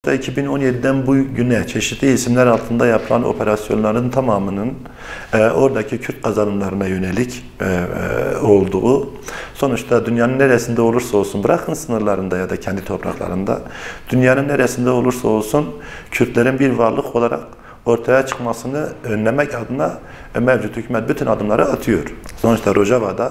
2017'den bugüne çeşitli isimler altında yapılan operasyonların tamamının oradaki Kürt kazanımlarına yönelik olduğu, sonuçta dünyanın neresinde olursa olsun, bırakın sınırlarında ya da kendi topraklarında, dünyanın neresinde olursa olsun Kürtlerin bir varlık olarak ortaya çıkmasını önlemek adına mevcut hükümet bütün adımları atıyor. Sonuçta Rojava'da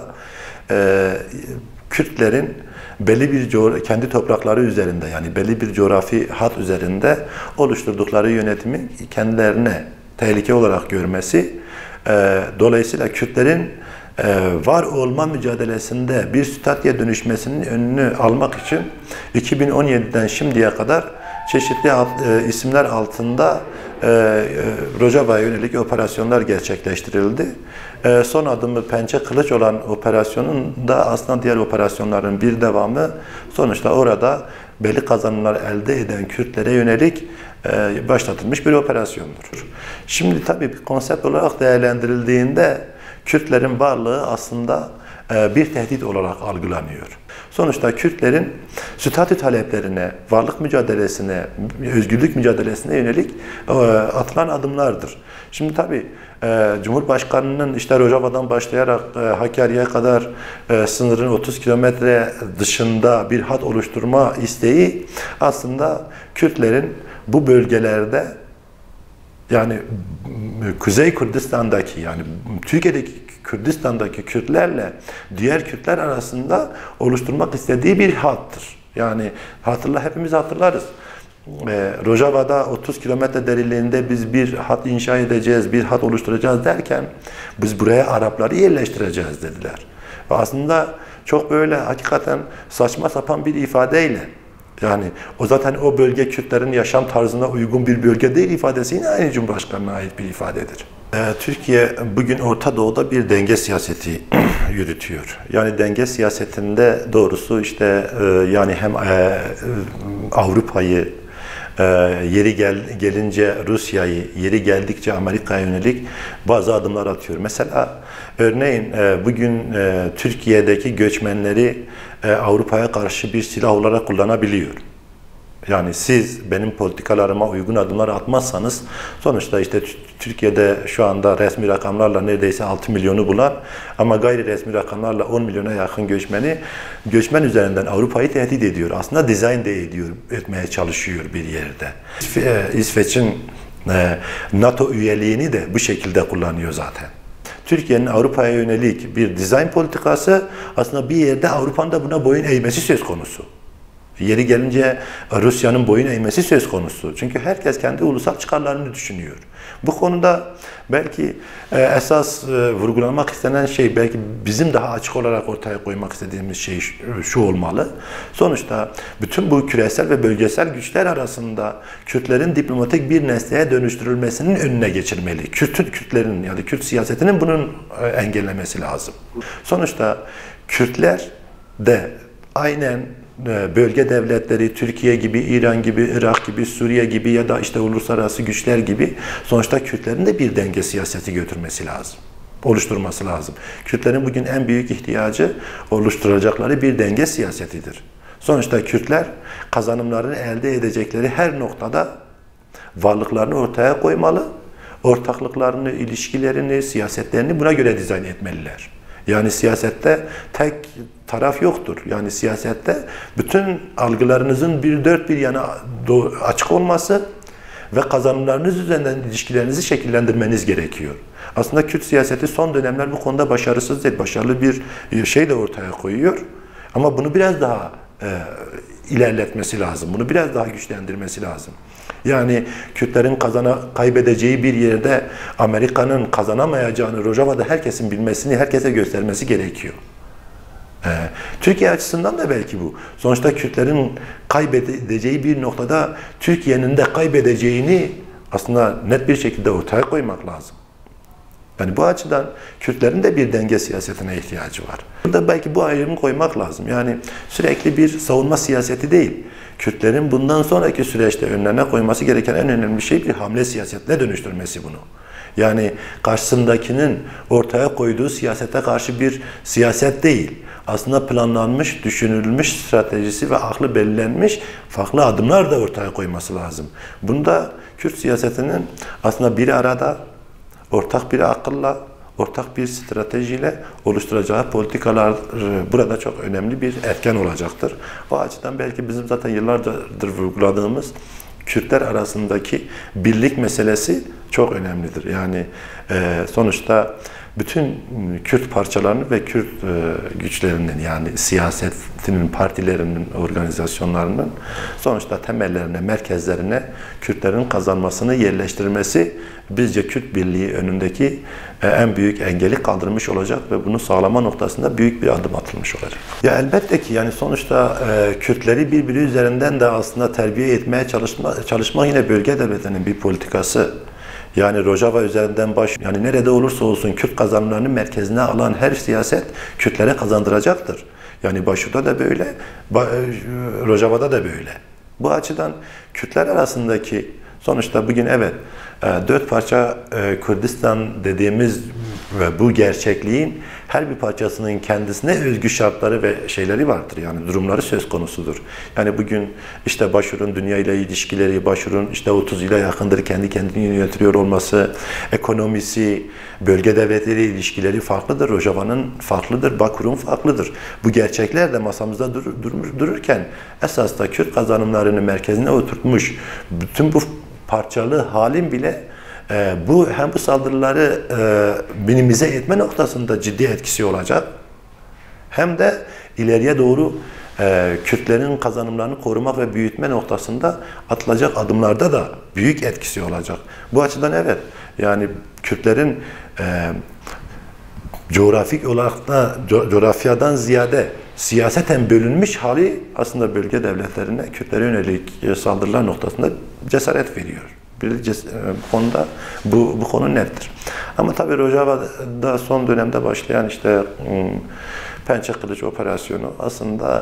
Kürtlerin belli bir kendi toprakları üzerinde, yani belli bir coğrafi hat üzerinde oluşturdukları yönetimi kendilerine tehlike olarak görmesi, dolayısıyla Kürtlerin var olma mücadelesinde bir statüye dönüşmesinin önünü almak için 2017'den şimdiye kadar çeşitli isimler altında Rojava'ya yönelik operasyonlar gerçekleştirildi. Son adımı Pençe Kılıç olan operasyonun da aslında diğer operasyonların bir devamı, sonuçta orada belli kazanımlar elde eden Kürtlere yönelik başlatılmış bir operasyondur. Şimdi tabii bir konsept olarak değerlendirildiğinde Kürtlerin varlığı aslında bir tehdit olarak algılanıyor. Sonuçta Kürtlerin statü taleplerine, varlık mücadelesine, özgürlük mücadelesine yönelik atılan adımlardır. Şimdi tabii Cumhurbaşkanı'nın işte Rojava'dan başlayarak Hakkari'ye kadar sınırın 30 kilometre dışında bir hat oluşturma isteği aslında Kürtlerin bu bölgelerde, yani Kuzey Kürdistan'daki, yani Türkiye'deki Kürdistan'daki Kürtlerle diğer Kürtler arasında oluşturmak istediği bir hattır. Yani hepimiz hatırlarız. Rojava'da 30 kilometre derinliğinde biz bir hat inşa edeceğiz, bir hat oluşturacağız derken biz buraya Arapları yerleştireceğiz dediler. Ve aslında çok böyle hakikaten saçma sapan bir ifadeyle, yani o zaten o bölge Kürtlerin yaşam tarzına uygun bir bölge değil ifadesi yine aynı Cumhurbaşkanı'na ait bir ifadedir. Türkiye bugün Orta Doğu'da bir denge siyaseti yürütüyor. Yani denge siyasetinde doğrusu işte yani hem Avrupa'yı, yeri gelince Rusya'yı, yeri geldikçe Amerika'ya yönelik bazı adımlar atıyor. Mesela örneğin bugün Türkiye'deki göçmenleri Avrupa'ya karşı bir silah olarak kullanabiliyor. Yani siz benim politikalarıma uygun adımlar atmazsanız, sonuçta işte Türkiye'de şu anda resmi rakamlarla neredeyse 6 milyonu bulan ama gayri resmi rakamlarla 10 milyona yakın göçmen üzerinden Avrupa'yı tehdit ediyor. Aslında dizayn de etmeye çalışıyor bir yerde. İsveç'in NATO üyeliğini de bu şekilde kullanıyor zaten. Türkiye'nin Avrupa'ya yönelik bir dizayn politikası aslında bir yerde Avrupa'nın da buna boyun eğmesi söz konusu. Yeri gelince Rusya'nın boyun eğmesi söz konusu. Çünkü herkes kendi ulusal çıkarlarını düşünüyor. Bu konuda belki esas vurgulanmak istenen şey, belki bizim daha açık olarak ortaya koymak istediğimiz şey şu olmalı. Sonuçta bütün bu küresel ve bölgesel güçler arasında Kürtlerin diplomatik bir nesneye dönüştürülmesinin önüne geçirmeli. Kürtlerin ya da Kürt siyasetinin bunun engellemesi lazım. Sonuçta Kürtler de aynen bölge devletleri, Türkiye gibi, İran gibi, Irak gibi, Suriye gibi ya da işte uluslararası güçler gibi sonuçta Kürtlerin de bir denge siyaseti götürmesi lazım, oluşturması lazım. Kürtlerin bugün en büyük ihtiyacı oluşturacakları bir denge siyasetidir. Sonuçta Kürtler kazanımlarını elde edecekleri her noktada varlıklarını ortaya koymalı, ortaklıklarını, ilişkilerini, siyasetlerini buna göre dizayn etmeliler. Yani siyasette tek taraf yoktur. Yani siyasette bütün algılarınızın dört bir yana açık olması ve kazanımlarınız üzerinden ilişkilerinizi şekillendirmeniz gerekiyor. Aslında Kürt siyaseti son dönemler bu konuda başarısız değil. Başarılı bir şey de ortaya koyuyor. Ama bunu biraz daha ilerletmesi lazım. Bunu biraz daha güçlendirmesi lazım. Yani Kürtlerin kaybedeceği bir yerde Amerika'nın kazanamayacağını Rojava'da herkesin bilmesini, herkese göstermesi gerekiyor. Türkiye açısından da belki bu. Sonuçta Kürtlerin kaybedeceği bir noktada Türkiye'nin de kaybedeceğini aslında net bir şekilde ortaya koymak lazım. Yani bu açıdan Kürtlerin de bir denge siyasetine ihtiyacı var. Burada belki bu ayrımı koymak lazım. Yani sürekli bir savunma siyaseti değil. Kürtlerin bundan sonraki süreçte önlerine koyması gereken en önemli şey bir hamle siyasetine dönüştürmesi bunu. Yani karşısındakinin ortaya koyduğu siyasete karşı bir siyaset değil. aslında planlanmış, düşünülmüş stratejisi ve aklı belirlenmiş farklı adımlar da ortaya koyması lazım. Bunda Kürt siyasetinin aslında bir arada ortak bir akılla, ortak bir stratejiyle oluşturacağı politikalar burada çok önemli bir etken olacaktır. O açıdan belki bizim zaten yıllardır vurguladığımız Kürtler arasındaki birlik meselesi çok önemlidir. Yani sonuçta bütün Kürt parçalarını ve Kürt güçlerinin, yani siyasetinin, partilerinin, organizasyonlarının sonuçta temellerine, merkezlerine Kürtlerin kazanmasını yerleştirmesi bizce Kürt birliği önündeki en büyük engeli kaldırmış olacak ve bunu sağlama noktasında büyük bir adım atılmış olacak. Ya elbette ki yani sonuçta Kürtleri birbiri üzerinden de aslında terbiye etmeye çalışma yine bölge devletinin bir politikası. Yani Rojava üzerinden yani nerede olursa olsun Kürt kazanımlarını merkezine alan her siyaset Kürtlere kazandıracaktır. Yani Başu'da da böyle, Rojava'da da böyle. Bu açıdan Kürtler arasındaki sonuçta bugün evet 4 parça Kürdistan dediğimiz ve bu gerçekliğin her bir parçasının kendisine özgü şartları ve şeyleri vardır. Yani durumları söz konusudur. Yani bugün işte Başur'un dünya ile ilişkileri, Başur'un işte 30 yıla yakındır kendi kendini yönetiyor olması, ekonomisi, bölge devletleri ilişkileri farklıdır. Rojava'nın farklıdır, Bakur'un farklıdır. Bu gerçekler de masamızda dururken esas da Kürt kazanımlarını merkezine oturtmuş bütün bu parçalı halin bile hem bu saldırıları minimize etme noktasında ciddi etkisi olacak, hem de ileriye doğru Kürtlerin kazanımlarını korumak ve büyütme noktasında atılacak adımlarda da büyük etkisi olacak. Bu açıdan evet, yani Kürtlerin coğrafik olarak da coğrafyadan ziyade siyaseten bölünmüş hali aslında bölge devletlerine Kürtlere yönelik saldırılar noktasında cesaret veriyor. Bu konuda bu konu nettir. Ama tabii Rojava'da son dönemde başlayan işte Pençe Kılıç operasyonu aslında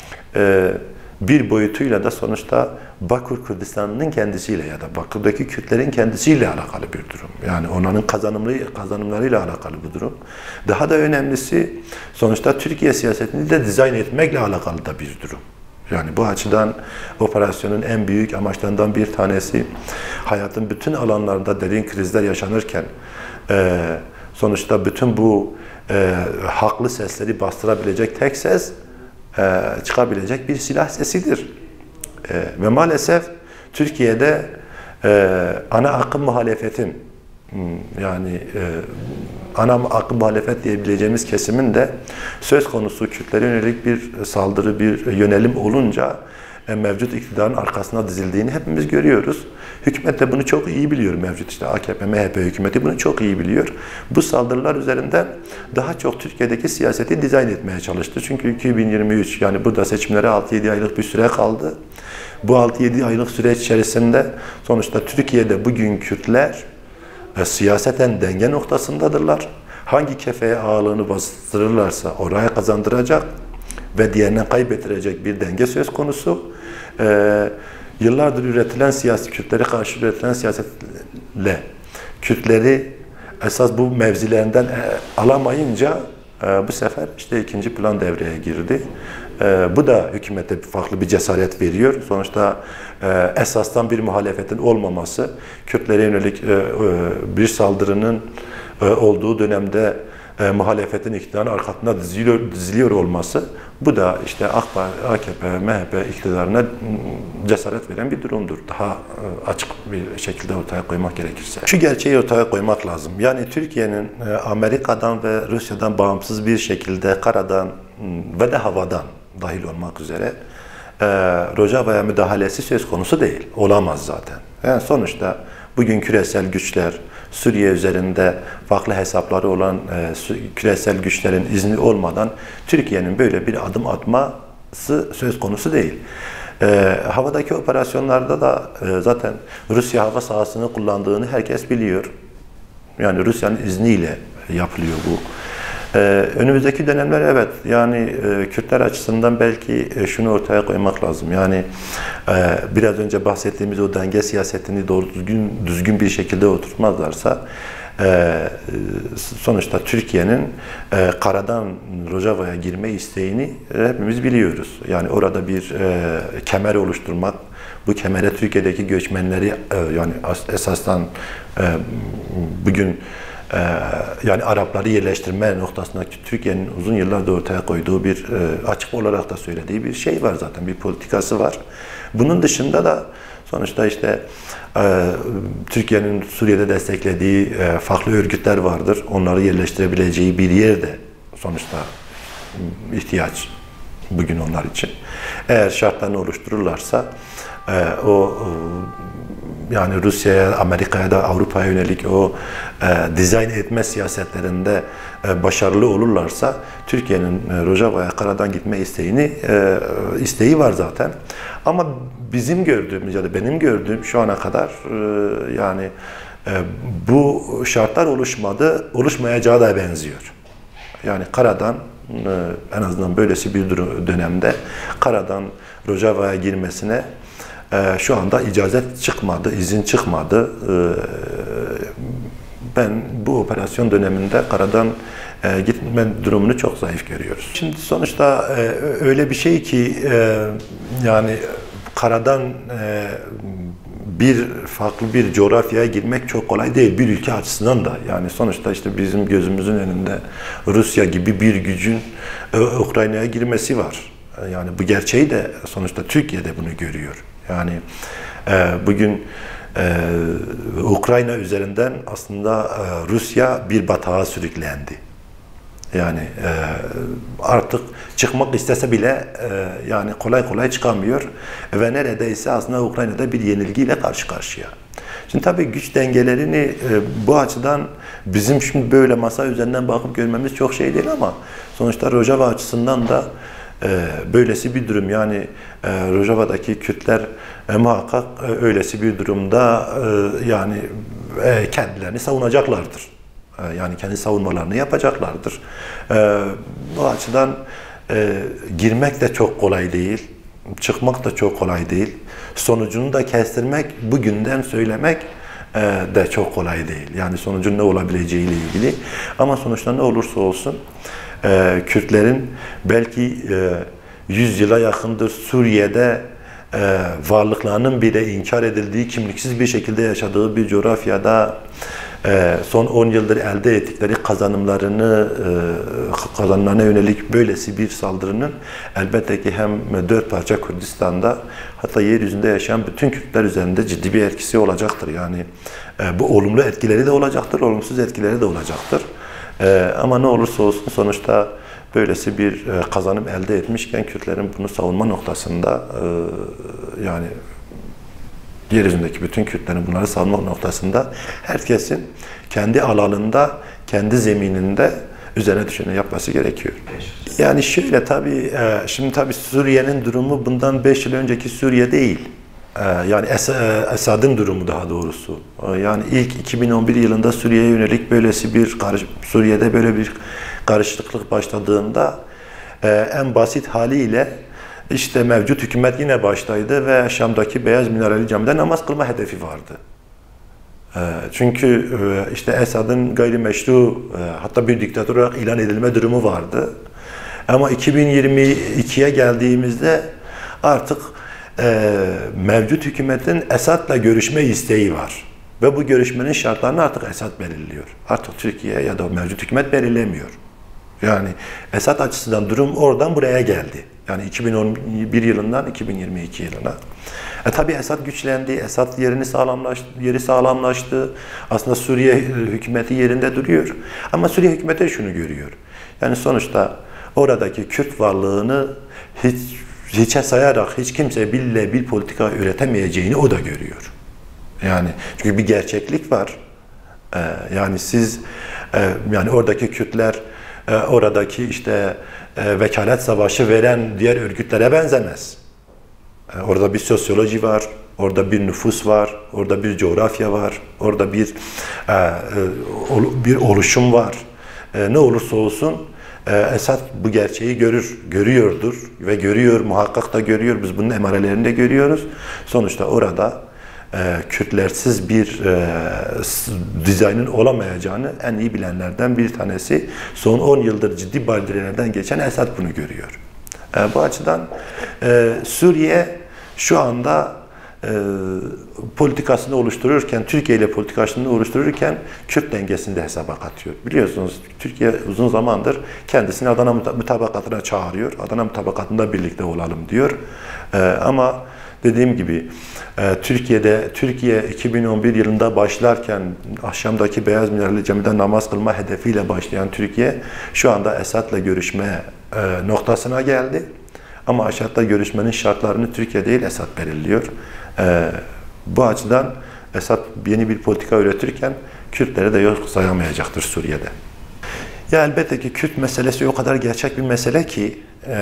bir boyutuyla da sonuçta Bakur Kürdistan'ın kendisiyle ya da Bakur'daki Kürtlerin kendisiyle alakalı bir durum. Yani onların kazanımlarıyla alakalı bu durum. Daha da önemlisi sonuçta Türkiye siyasetini de dizayn etmekle alakalı da bir durum. Yani bu açıdan operasyonun en büyük amaçlarından bir tanesi hayatın bütün alanlarında derin krizler yaşanırken sonuçta bütün bu haklı sesleri bastırabilecek tek ses çıkabilecek bir silah sesidir. Ve maalesef Türkiye'de ana akım muhalefetin yani ana akım muhalefet diyebileceğimiz kesimin de söz konusu Kürtlere yönelik bir saldırı, bir yönelim olunca mevcut iktidarın arkasına dizildiğini hepimiz görüyoruz. Hükümet de bunu çok iyi biliyor. Mevcut işte AKP, MHP hükümeti bunu çok iyi biliyor. Bu saldırılar üzerinden daha çok Türkiye'deki siyaseti dizayn etmeye çalıştı. Çünkü 2023 yani burada seçimlere 6-7 aylık bir süre kaldı. Bu 6-7 aylık süreç içerisinde sonuçta Türkiye'de bugün Kürtler siyaseten denge noktasındadırlar. Hangi kefeye ağırlığını bastırırlarsa oraya kazandıracak ve diğerine kaybettirecek bir denge söz konusu. Yıllardır üretilen Kürtlere karşı üretilen siyasetle Kürtleri esas bu mevzilerinden alamayınca bu sefer işte ikinci plan devreye girdi. Bu da hükümete farklı bir cesaret veriyor. Sonuçta esastan bir muhalefetin olmaması, Kürtlere yönelik bir saldırının olduğu dönemde muhalefetin iktidarın arkasında diziliyor olması, bu da işte AKP, MHP iktidarına cesaret veren bir durumdur. Daha açık bir şekilde ortaya koymak gerekirse. Şu gerçeği ortaya koymak lazım. Yani Türkiye'nin Amerika'dan ve Rusya'dan bağımsız bir şekilde karadan ve de havadan dahil olmak üzere Rojava'ya müdahalesi söz konusu değil. Olamaz zaten. Yani sonuçta bugün küresel güçler, Suriye üzerinde farklı hesapları olan küresel güçlerin izni olmadan Türkiye'nin böyle bir adım atması söz konusu değil. Havadaki operasyonlarda da zaten Rusya hava sahasını kullandığını herkes biliyor. Yani Rusya'nın izniyle yapılıyor bu. Önümüzdeki dönemler evet yani Kürtler açısından belki şunu ortaya koymak lazım. Yani biraz önce bahsettiğimiz o denge siyasetini doğru düzgün bir şekilde oturtmazlarsa sonuçta Türkiye'nin karadan Rojava'ya girme isteğini hepimiz biliyoruz. Yani orada bir kemer oluşturmak, bu kemere Türkiye'deki göçmenleri yani esasdan bugün yani Arapları yerleştirme noktasında Türkiye'nin uzun yıllardır ortaya koyduğu bir açık olarak da söylediği bir şey var zaten, bir politikası var. Bunun dışında da sonuçta işte Türkiye'nin Suriye'de desteklediği farklı örgütler vardır. Onları yerleştirebileceği bir yer de sonuçta ihtiyaç bugün onlar için. Eğer şartlarını oluştururlarsa yani Rusya'ya, Amerika'ya da Avrupa'ya yönelik o dizayn etme siyasetlerinde başarılı olurlarsa Türkiye'nin Rojava'ya karadan gitme isteği var zaten. Ama bizim gördüğümüz ya da benim gördüğüm şu ana kadar yani bu şartlar oluşmayacağı da benziyor. Yani karadan en azından böylesi bir dönemde karadan Rojava'ya girmesine şu anda icazet çıkmadı, izin çıkmadı. Ben bu operasyon döneminde karadan gitme durumunu çok zayıf görüyoruz. Şimdi sonuçta öyle bir şey ki yani karadan bir farklı bir coğrafyaya girmek çok kolay değil bir ülke açısından da. Yani sonuçta işte bizim gözümüzün önünde Rusya gibi bir gücün Ukrayna'ya girmesi var. Yani bu gerçeği de sonuçta Türkiye de bunu görüyor. Yani bugün Ukrayna üzerinden aslında Rusya bir batağa sürüklendi. Yani artık çıkmak istese bile yani kolay kolay çıkamıyor ve neredeyse aslında Ukrayna'da bir yenilgiyle karşı karşıya. Şimdi tabii güç dengelerini bu açıdan bizim şimdi böyle masa üzerinden bakıp görmemiz çok şey değil ama sonuçta Rojava açısından da böylesi bir durum yani Rojava'daki Kürtler muhakkak öylesi bir durumda yani kendilerini savunacaklardır. Yani kendi savunmalarını yapacaklardır. Bu açıdan girmek de çok kolay değil, çıkmak da çok kolay değil. Sonucunu da kestirmek, bugünden söylemek de çok kolay değil. Yani sonucun ne olabileceğiyle ilgili. Ama sonuçta ne olursa olsun Kürtlerin belki 100 yıla yakındır Suriye'de varlıklarının bile inkar edildiği, kimliksiz bir şekilde yaşadığı bir coğrafyada son 10 yıldır elde ettikleri kazanımlarına yönelik böylesi bir saldırının elbette ki hem 4 parça Kürdistan'da hatta yeryüzünde yaşayan bütün Kürtler üzerinde ciddi bir etkisi olacaktır. Yani bu olumlu etkileri de olacaktır, olumsuz etkileri de olacaktır. Ama ne olursa olsun sonuçta böylesi bir kazanım elde etmişken Kürtlerin bunu savunma noktasında yani yeryüzündeki bütün Kürtlerin bunları savunma noktasında herkesin kendi alanında, kendi zemininde üzerine düşeni yapması gerekiyor. Yani şöyle tabii, şimdi tabii Suriye'nin durumu bundan 5 yıl önceki Suriye değil. Yani Esad'ın durumu daha doğrusu. Yani ilk 2011 yılında Suriye'ye yönelik Suriye'de böyle bir karışıklık başladığında en basit haliyle işte mevcut hükümet yine baştaydı ve Şam'daki Beyaz Minareli Cami'de namaz kılma hedefi vardı. Çünkü işte Esad'ın gayrimeşru hatta bir diktatör olarak ilan edilme durumu vardı. Ama 2022'ye geldiğimizde artık mevcut hükümetin Esad'la görüşme isteği var. Ve bu görüşmenin şartlarını artık Esad belirliyor. Artık Türkiye ya da mevcut hükümet belirlemiyor. Yani Esad açısından durum oradan buraya geldi. Yani 2011 yılından 2022 yılına. Tabii Esad güçlendi, Esad yeri sağlamlaştı. Aslında Suriye hükümeti yerinde duruyor. Ama Suriye hükümeti şunu görüyor. Yani sonuçta oradaki Kürt varlığını hiçe sayarak hiç kimse bir politika üretemeyeceğini o da görüyor. Yani çünkü bir gerçeklik var. Yani siz yani oradaki Kürtler oradaki işte vekalet savaşı veren diğer örgütlere benzemez. Orada bir sosyoloji var, orada bir nüfus var, orada bir coğrafya var, orada bir oluşum var. Ne olursa olsun Esad bu gerçeği görüyordur ve görüyor, muhakkak da görüyor. Biz bunun emarelerini de görüyoruz. Sonuçta orada Kürtlersiz bir dizaynın olamayacağını en iyi bilenlerden bir tanesi. Son 10 yıldır ciddi badirelerden geçen Esad bunu görüyor. Bu açıdan Suriye şu anda politikasını oluştururken, Türkiye ile politikasını oluştururken Kürt dengesini de hesaba katıyor. Biliyorsunuz Türkiye uzun zamandır kendisini Adana mutabakatına çağırıyor. Adana mutabakatında birlikte olalım diyor. Ama dediğim gibi Türkiye 2011 yılında başlarken Şam'daki Beyaz Minareli Cami'de namaz kılma hedefiyle başlayan Türkiye şu anda Esad'la görüşme noktasına geldi. Ama Esad'la görüşmenin şartlarını Türkiye değil Esad belirliyor. Bu açıdan Esad yeni bir politika üretirken Kürtleri de yok sayamayacaktır Suriye'de. Ya elbette ki Kürt meselesi o kadar gerçek bir mesele ki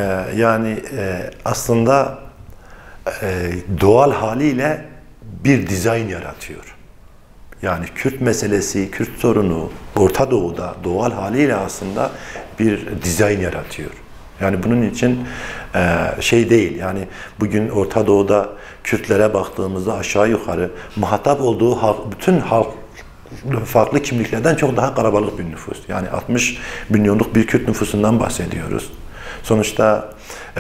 aslında doğal haliyle bir dizayn yaratıyor. Yani Kürt meselesi, Kürt sorunu Orta Doğu'da doğal haliyle aslında bir dizayn yaratıyor. Yani bunun için şey değil, yani bugün Orta Doğu'da Kürtlere baktığımızda aşağı yukarı muhatap olduğu bütün halk farklı kimliklerden çok daha kalabalık bir nüfus. Yani 60 milyonluk bir Kürt nüfusundan bahsediyoruz. Sonuçta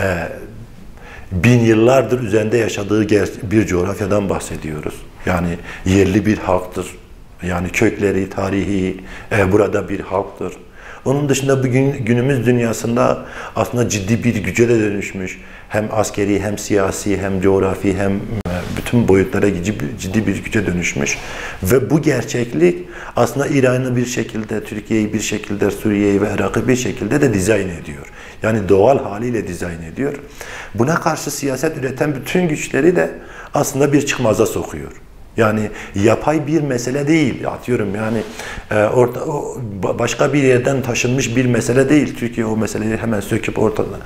bin yıllardır üzerinde yaşadığı bir coğrafyadan bahsediyoruz. Yani yerli bir halktır. Yani kökleri, tarihi burada bir halktır. Onun dışında bugün günümüz dünyasında aslında ciddi bir güce de dönüşmüş. Hem askeri, hem siyasi, hem coğrafi, hem bütün boyutlara ciddi bir güce dönüşmüş. Ve bu gerçeklik aslında İran'ı bir şekilde, Türkiye'yi bir şekilde, Suriye'yi ve Irak'ı bir şekilde de dizayn ediyor. Yani doğal haliyle dizayn ediyor. Buna karşı siyaset üreten bütün güçleri de aslında bir çıkmaza sokuyor. Yani yapay bir mesele değil, atıyorum yani başka bir yerden taşınmış bir mesele değil. Türkiye o meseleyi hemen söküp ortadan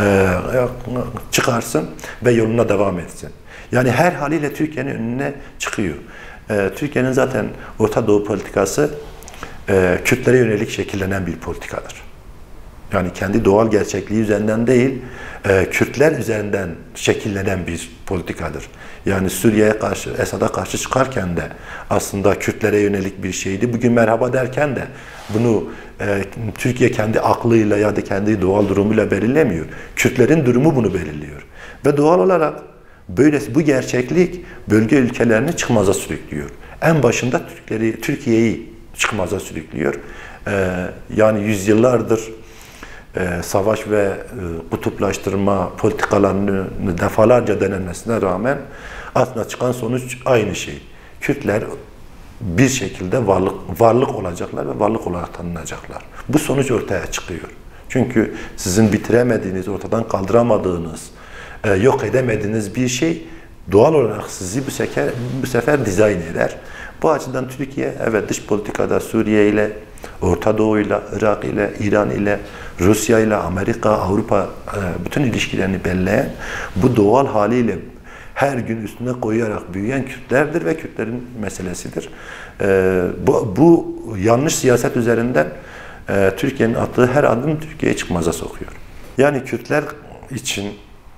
çıkarsın ve yoluna devam etsin. Yani her haliyle Türkiye'nin önüne çıkıyor. Türkiye'nin zaten Orta Doğu politikası Kürtlere yönelik şekillenen bir politikadır. Yani kendi doğal gerçekliği üzerinden değil, Kürtler üzerinden şekillenen bir politikadır. Yani Suriye'ye karşı, Esad'a karşı çıkarken de aslında Kürtlere yönelik bir şeydi. Bugün merhaba derken de bunu Türkiye kendi aklıyla ya da kendi doğal durumuyla belirlemiyor. Kürtlerin durumu bunu belirliyor. Ve doğal olarak bu gerçeklik bölge ülkelerini çıkmaza sürüklüyor. En başında Türkiye'yi çıkmaza sürüklüyor. Yani yüzyıllardır savaş ve kutuplaştırma politikalarını defalarca denenmesine rağmen aslında çıkan sonuç aynı şey. Kürtler bir şekilde varlık olacaklar ve varlık olarak tanınacaklar. Bu sonuç ortaya çıkıyor. Çünkü sizin bitiremediğiniz, ortadan kaldıramadığınız, yok edemediğiniz bir şey doğal olarak sizi bu sefer dizayn eder. Bu açıdan Türkiye evet dış politikada Suriye ile, Orta Doğu ile, Irak ile, İran ile, Rusya ile, Amerika, Avrupa bütün ilişkilerini belleyen bu doğal haliyle her gün üstüne koyarak büyüyen Kürtlerdir ve Kürtlerin meselesidir. Bu yanlış siyaset üzerinden Türkiye'nin attığı her adım Türkiye'yi çıkmaza sokuyor. Yani Kürtler için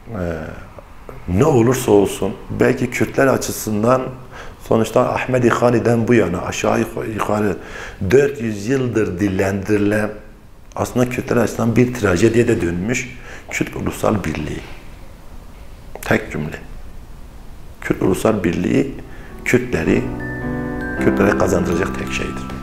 ne olursa olsun belki Kürtler açısından sonuçta Ahmedi Hani'den bu yana aşağı yukarı 400 yıldır dillendirilen aslında Kürtler açısından bir trajediye de dönmüş Kürt Ulusal Birliği. Tek cümle. Kürt Ulusal Birliği Kürtlere kazandıracak tek şeydir.